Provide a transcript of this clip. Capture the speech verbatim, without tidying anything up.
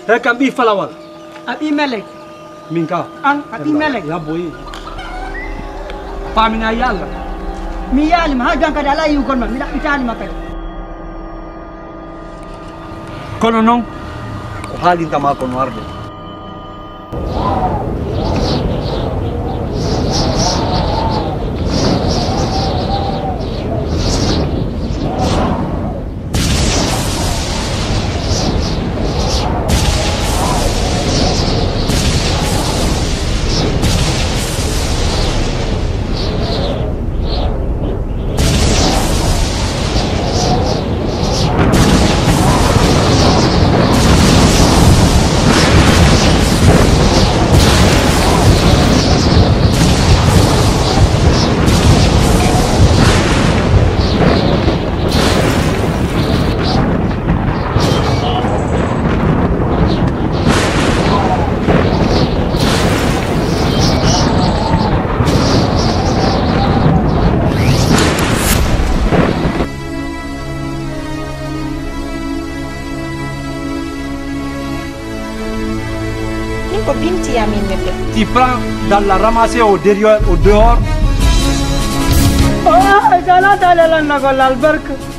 he kan bi falawal abi melek minka an abi melek ya boy famina yalla mi yalim ha janka dala yu gonma mi da itali makay kono non ko haalinta ma ko no arde Binti Yamin Mepe. Tu prends dans la ramasser au derrière, au dehors. Oh, kana dalala nagol albark.